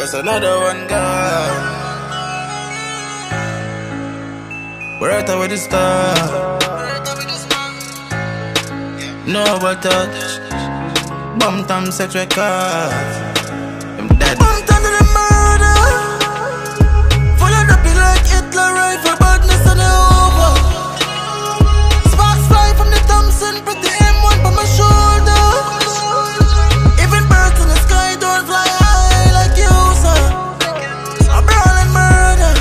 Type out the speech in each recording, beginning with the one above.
Just another one gone. We're right away the start. No but touch. Bum Tom sex records. I'm dead. Bum Tom to the murder. Full of the like Hitler rifle. Badness on the over. Sparks fly from the Thompson. Put the M1 by my shoulder. Even birds in the sky don't fly high like you, sir. I'm brawling murder.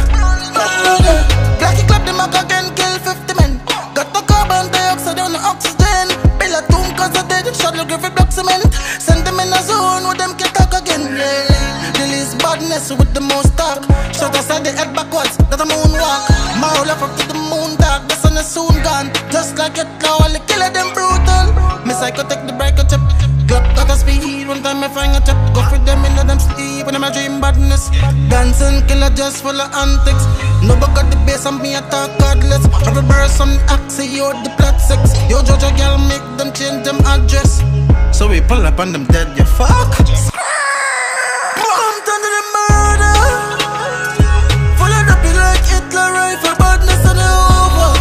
Blackie clap them up again, kill 50 men. Got the carbon dioxide on the oxygen. Bill a tomb cause I did. Shot look every block cement. Send them in a zone with them can talk again. Release badness with the most talk. Shot aside the head backwards, that a moonwalk. Maul up to the moon dark, the sun is soon gone. Just like it now, all the killer them brutal. Miss I could take the break a chip. Glock got a speed, one time I find a chip. Go for them in them sleep, when I'm a dream badness. Dancing killer just full of antics. Nobody got the bass on me, I talk godless. Every burst on the axis, you're the plot six. Yo Jojo girl make them change them address. So we pull up on them dead, you fuck. Bumped under the murder. Full of the like Hitler rifle. Badness on the over.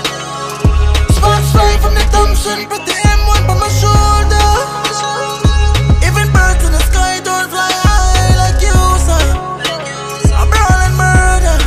Sparks fly from the Thompson. Put the M1 by my shoulder. Even birds in the sky don't fly high like you, sir. I'm brawling murder.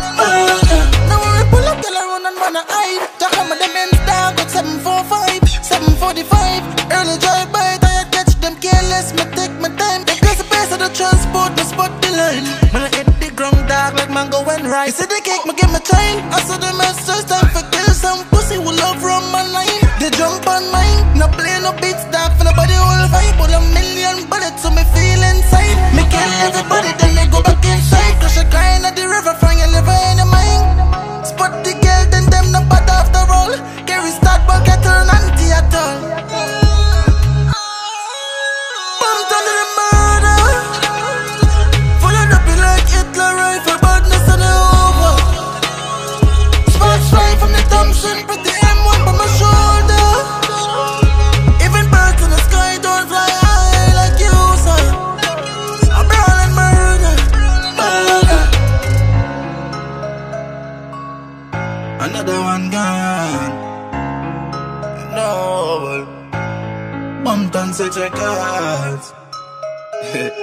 Now when we pull up, girl I run and run a hide. Jack on my them ends down, got 745, 745. Early drive by, tired catch them careless. Me take my time, increase the pace of the transport, me spot the line. When I hit the ground dark like mango and rice. You see the cake, me give me chain. I saw the masters, time for kill some pussy who love rum and line. They jump on mine, no play no beats, dark for nobody whole vibe. Pull a million bullets so me feel inside. Me kill everybody, then they go back inside. Crush a crying at the river, find your liver in the mind. Spot the girl, then them no bad after all. Carry start, but get her nanty at all. Bumped under the murder. Full of the like Hitler rifle. Badness on the over. Sparks fly from the Thompson. Put the M1 by my shoulder. Even birds in the sky don't fly high like you, sir. I'm brawling murder. Another one gone. No. Bumped on sex records.